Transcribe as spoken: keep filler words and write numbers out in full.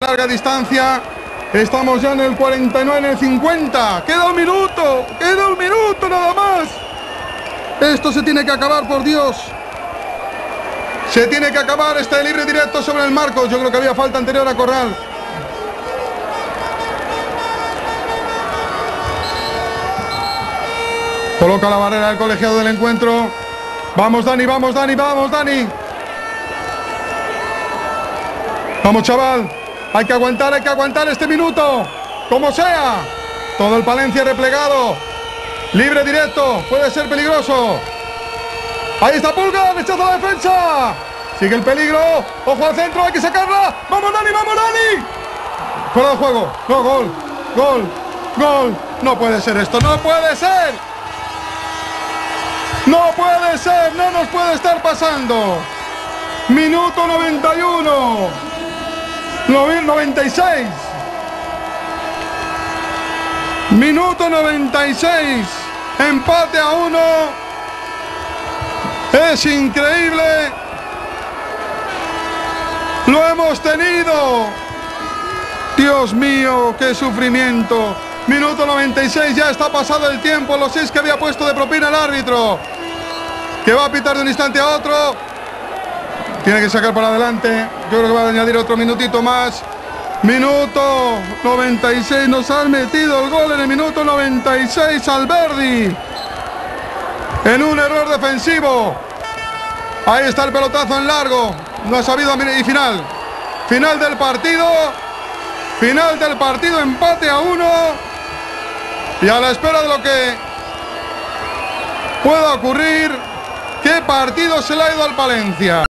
larga distancia. Estamos ya en el cuarenta y nueve, en el cincuenta. Queda un minuto, queda un minuto nada más. Esto se tiene que acabar, por Dios. Se tiene que acabar este libre directo sobre el Marcos. Yo creo que había falta anterior a Corral. Coloca la barrera del colegiado del encuentro. Vamos, Dani, vamos, Dani, vamos, Dani. Vamos, chaval. Hay que aguantar, hay que aguantar este minuto. Como sea. Todo el Palencia replegado. Libre directo. Puede ser peligroso. Ahí está Pulga. Rechaza la defensa. Sigue el peligro. Ojo al centro. Hay que sacarla. Vamos, Dani, vamos, Dani. Fuera de juego. No, gol. Gol. Gol. No puede ser esto. No puede ser. No puede ser. No nos puede estar pasando. Minuto noventa y uno. noventa y seis. Minuto noventa y seis. Empate a uno. Es increíble. Lo hemos tenido. Dios mío, qué sufrimiento. Minuto noventa y seis, ya está pasado el tiempo. Los seis que había puesto de propina el árbitro, que va a pitar de un instante a otro. Tiene que sacar para adelante. Yo creo que va a añadir otro minutito más. Minuto noventa y seis. Nos han metido el gol en el minuto noventa y seis. Alberdi, en un error defensivo. Ahí está el pelotazo en largo. No ha sabido. Y final. Final del partido. Final del partido. Empate a uno. Y a la espera de lo que pueda ocurrir. ¿Qué partido se le ha ido al Palencia?